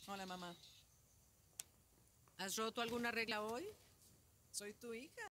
Hola, mamá. ¿Has roto alguna regla hoy? Soy tu hija.